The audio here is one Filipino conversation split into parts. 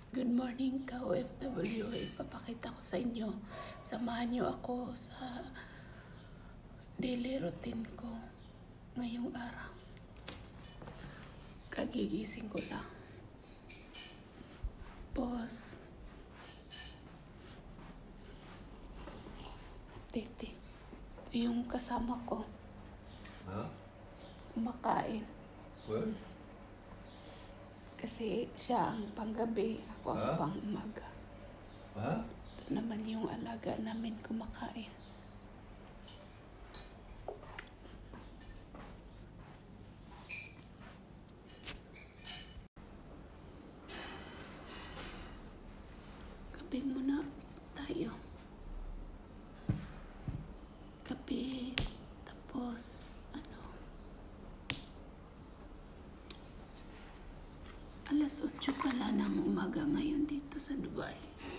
Good morning, ka-OFW. Ipapakita ko sa inyo. Samahan niyo ako sa daily routine ko ngayong araw. Kagigising ko lang. Boss. Titi. Ito yung kasama ko. Ha? Kumakain. Well? Kasi siya ang panggabi, ako ang pang umaga. Ha? Ito naman yung alaga namin kumakain. Kape muna tayo. Kape, tapos alas 8 pala ng umaga ngayon dito sa Dubai.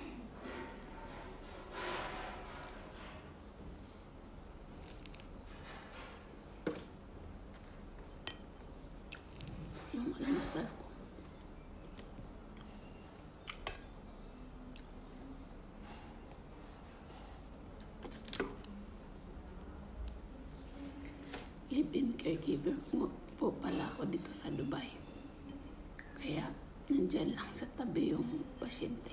Yung almusal ko. Live-in caregiver po pala ako dito sa Dubai. Kaya, nandyan lang sa tabi yung pasyente.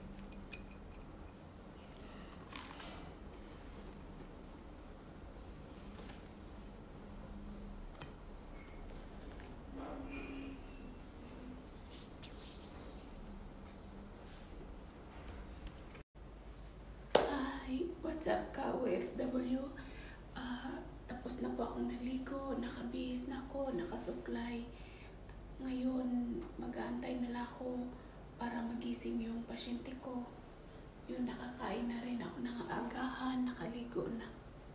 Hi! What's up, ka-OFW? Tapos na po akong naligo, nakabihis na ako, nakasuklay. Ngayon, mag-aantay na lang ako para magising yung pasyente ko. Yun, nakakain na rin ako ng agahan, nakaligo na.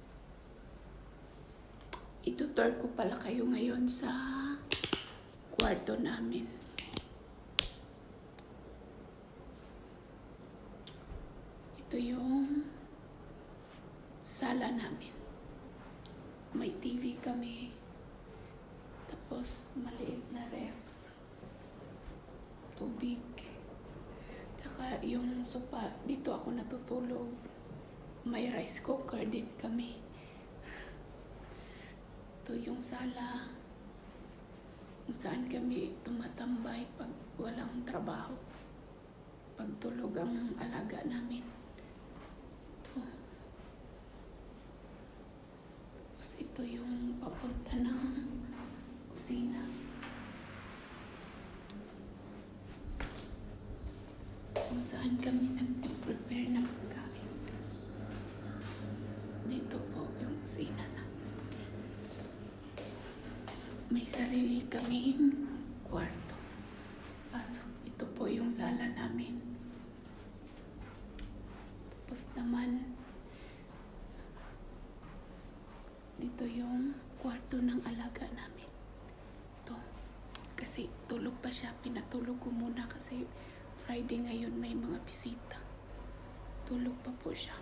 Itutur ko pala kayo ngayon sa kwarto namin. Ito yung sala namin. May TV kami. Tapos, maliit na ref. Tubig. Tsaka yung sopa, dito ako natutulog. May rice cooker din kami. Ito yung sala. Kung saan kami tumatambay pag walang trabaho. Pagtulog ang alaga namin. Ito. Tapos ito yung papunta ng kusina. Kung saan kami nag-prepare ng pagkain. Dito po yung kusina na. May sarili kaming kwarto. Pasok. Ito po yung sala namin. Tapos naman, dito yung kwarto ng alaga namin. Ito. Kasi tulog pa siya. Pinatulog ko muna kasi Friday ngayon may mga bisita. Tulog pa po siya.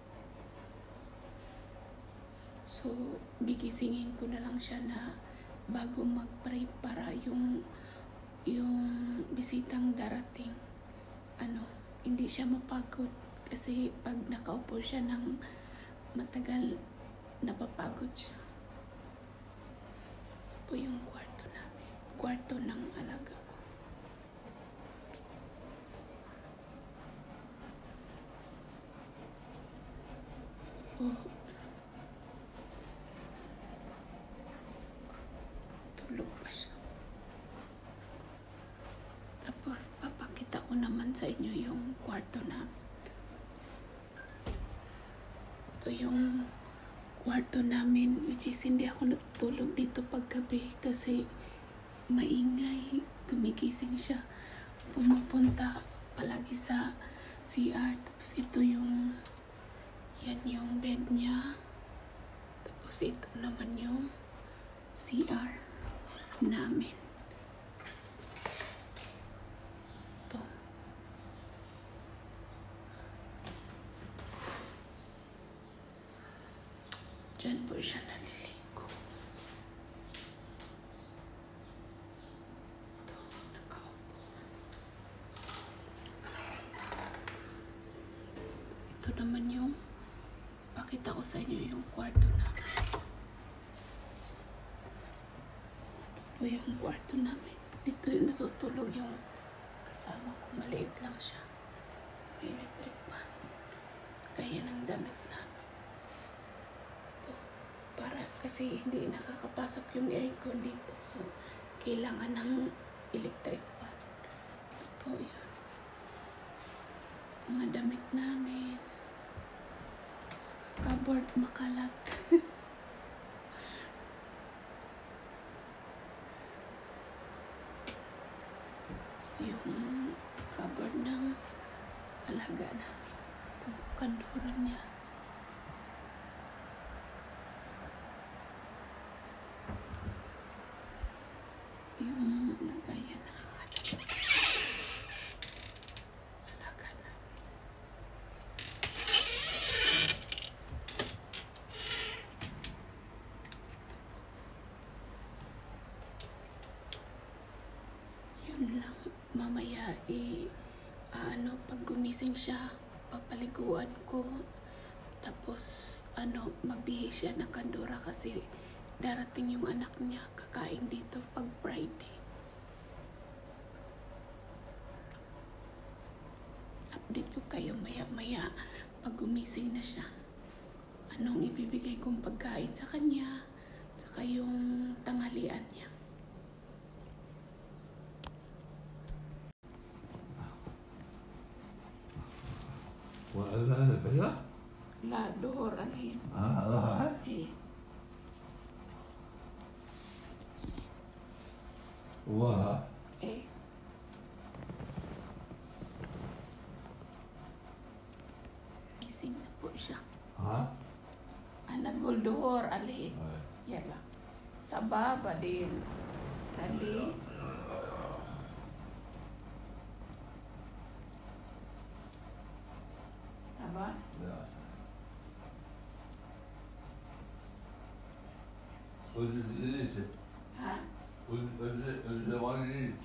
So, gigisingin ko na lang siya na bago mag-pray para yung bisitang darating, hindi siya mapagod. Kasi pag nakaupo siya ng matagal, napapagod siya. Ito po yung kwarto namin. Kwarto ng alaga ko. Tulog pa siya. Tapos, papakita ko naman sa inyo yung kwarto namin. Ito yung kwarto namin, which is hindi ako natutulog dito paggabi kasi maingay. Gumigising siya. Pumupunta palagi sa CR. Tapos ito yung bed niya. Tapos ito naman yung CR namin. Ito. Diyan po siya naliligo. Ito, nakaupo. naman yung pakita ko sa inyo yung kwarto namin. Ito po yung kwarto namin. Dito yung natutulog yung kasama ko. Maliit lang siya. May electric fan. Kaya ng damit namin. Ito. Para kasi hindi nakakapasok yung aircon dito. So, kailangan ng electric fan. Ito po yun. Mga damit namin. Cupboard makalat. So, yung cupboard ng alaga namin. Ito, kanduran niya. Yung lagayan na alaga namin. Yun lang. Mamaya pag gumising siya, papaliguan ko. Tapos magbihis siya ng kandura kasi darating yung anak niya kakain dito pag Friday. Update ko kayo maya pag gumising na siya. Anong ibibigay kong pagkain sa kanya, saka yung tanghalian niya. Wala na kaya? La dohor alhin. Ah, Eh, wah. eh. Gising na po siya. Ha? Anagol dohor alhin. Yala. Sa baba din. Sali. Taba? Ja. Und es ist Ha? und der war nicht.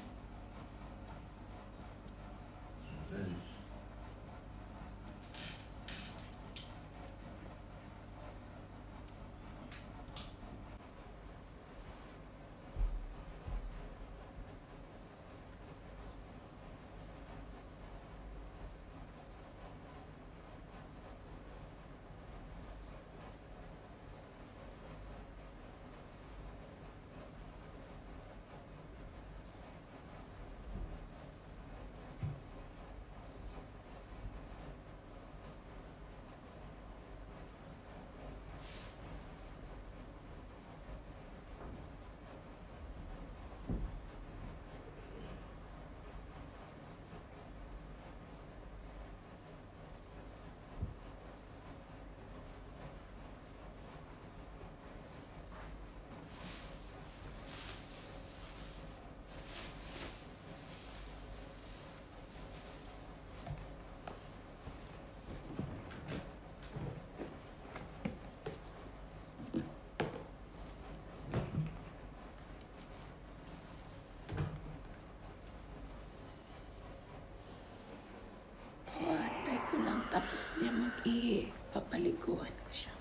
Tapos niya mag-ihi, papaliguan ko siya.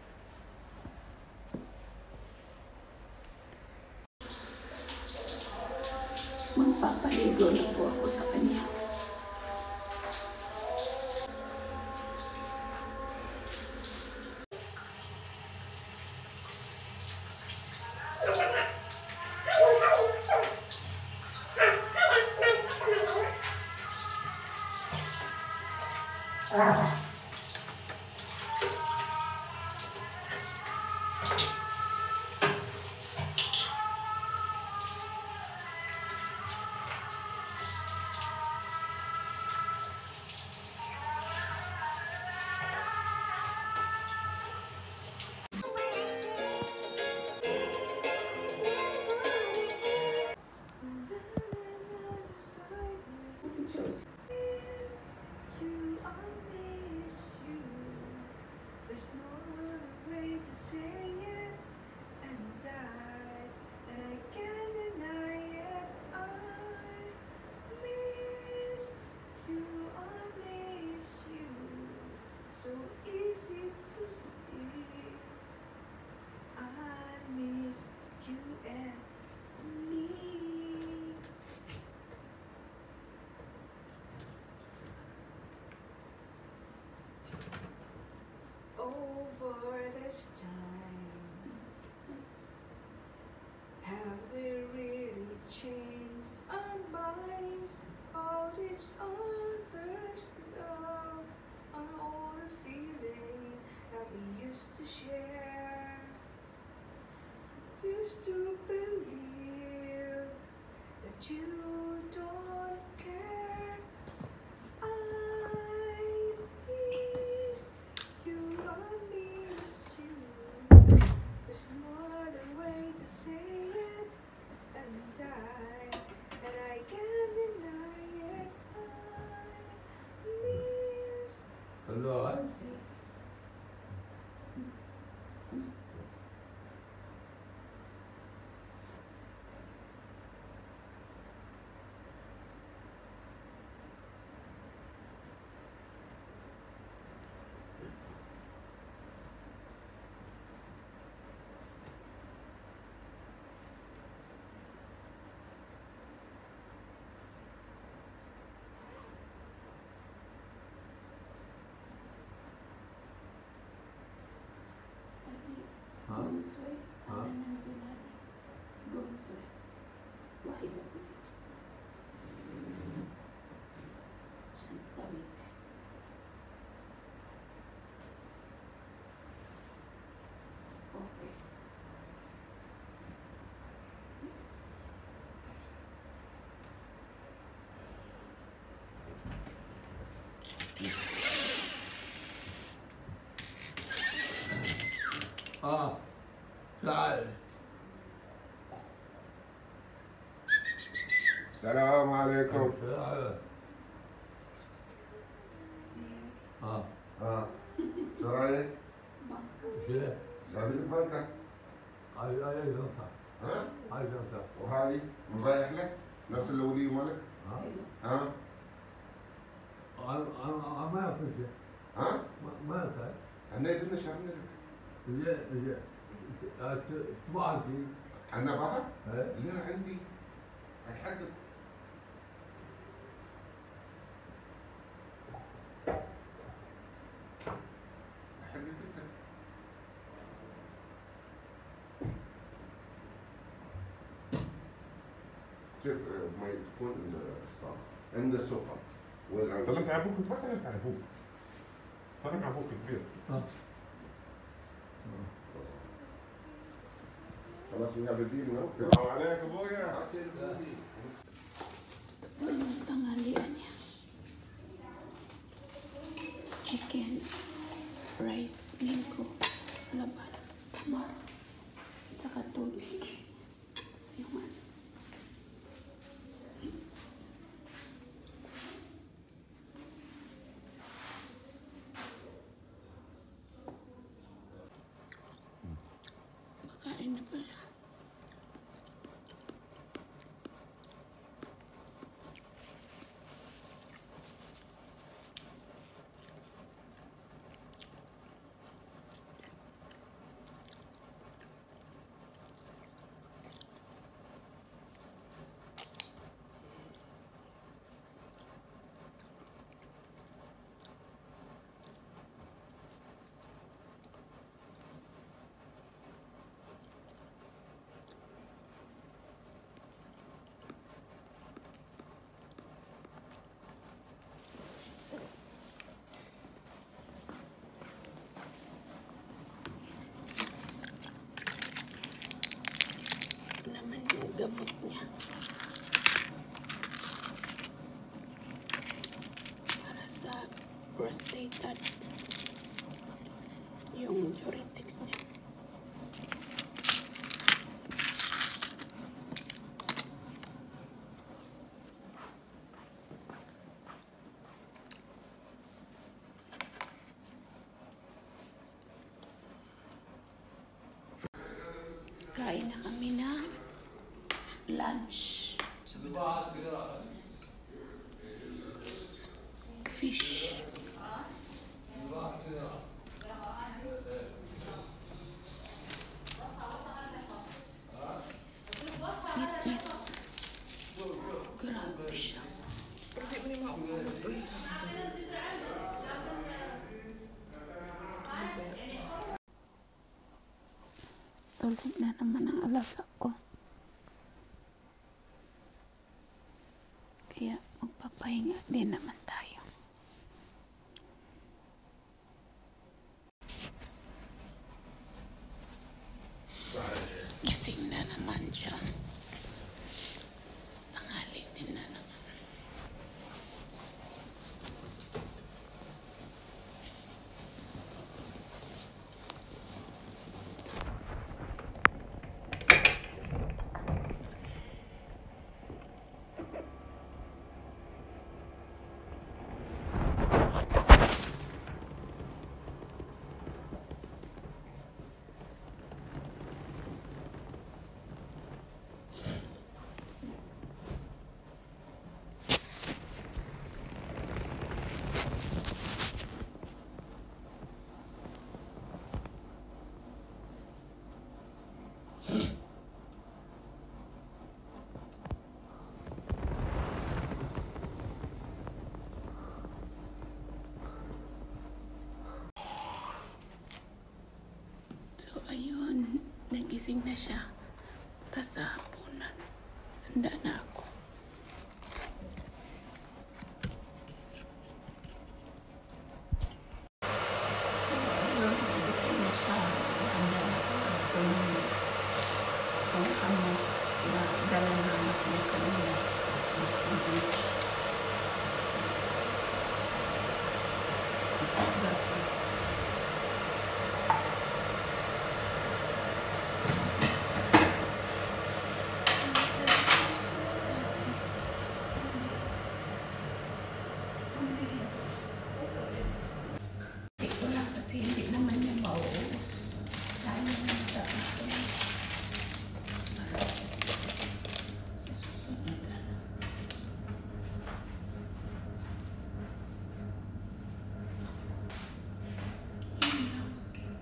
Magpapaligo na po ako sa kanya. alright? ها؟ Gumsoy. ها؟ Ano nang sila? Gumsoy. Wahid ako dito. Siyan sa tawis eh. Okay. تعال. السلام عليكم. تعال. شو رايك؟ شو؟ سابق البنكة. هاي زوجها. ها؟ هاي زوجها. وهاي مبايح لك؟ نفس اللي مالك؟ ها؟ ها؟ أنا ما أكل شيء. ها؟ ما أكل. أنا بدنا شغلة لك. رجع تبعتي. أنا بعد؟ إيه؟ لا عندي. هاي حقك. حقك أنت. شوف ما يكون الصالة عند السوفا والعنز. سلمت على ابوك ما سلمت على ابوك. سلمت على ابوك الكبير. خلاص we have a deal now. السلام عليك ابويا. Ito po yung tanghalian niya. Chicken, rice, mango, laban, tamar, at saka tubig. Tapos yung ano. Makain na pala. Naman yung gamot niya para sa prostate at yung diuretics niya. Kain na kami ng lunch. Fish. Meat. Grabe siya. Tulog na naman ang alaga ko. Kaya magpapahinga din naman tayo. Gising na naman siya. Tanghali din na naman. Gising na siya. Tapos sa hapunan, handa na ako. So, ayun, gising na siya. Handa na ako. Itong hamos na dala na anak niya kanina. Sandwich. Tapos, hindi ko lang kasi hindi naman niya mauubos. Sayang na tapos ko na. Para sa susunod na lang. Yun lang.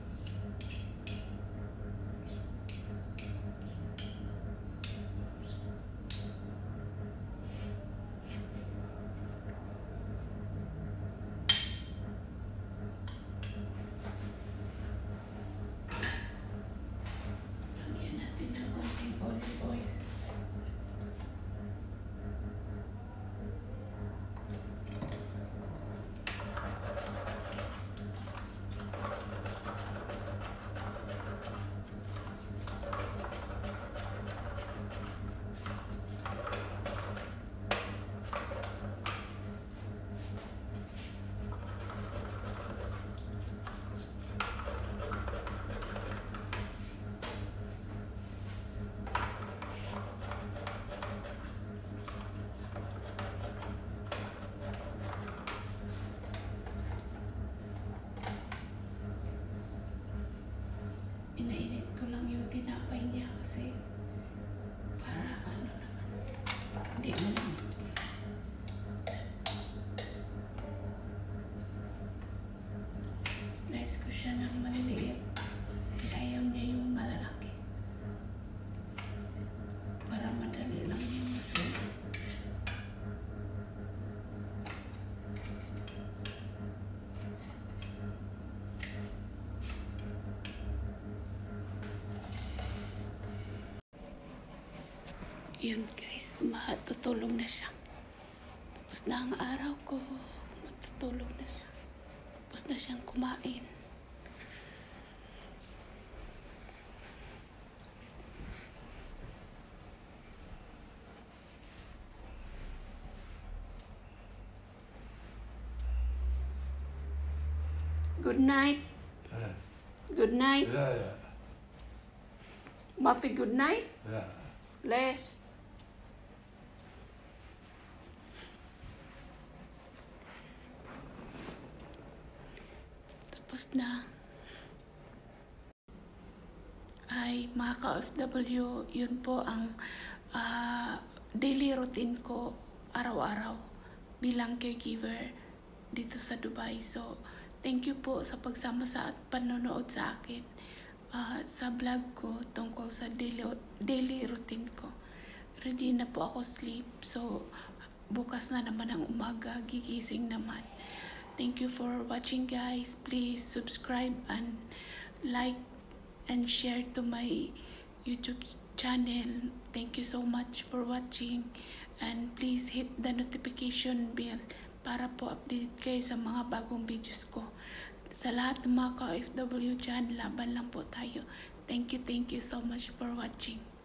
Lagyan natin ng konting olive oil. Inainit ko lang yung tinapay niya kasi para ano naman, hindi mo naman. Slice ko siya ng maliliit kasi ayaw niya yung malalaki. Para madali lang yung masulit. Yun guys, matutulog na siya. Tapos na ang araw ko, matutulog na siya. Tapos na siyang kumain. Good night. Yeah. Good night. Yeah. Muffy, good night. Yeah. Les. Tapos na. Ay, mga ka-OFW, yun po ang daily routine ko araw-araw bilang caregiver dito sa Dubai. So, thank you po sa pagsama sa at panonood sa akin sa vlog ko tungkol sa daily routine ko. Ready na po ako sleep. So, bukas na naman ang umaga, gigising naman. Thank you for watching guys. Please subscribe and like and share to my YouTube channel. Thank you so much for watching. And please hit the notification bell para po update kayo sa mga bagong videos ko. Sa lahat ng mga ka-OFW dyan, laban lang po tayo. Thank you so much for watching.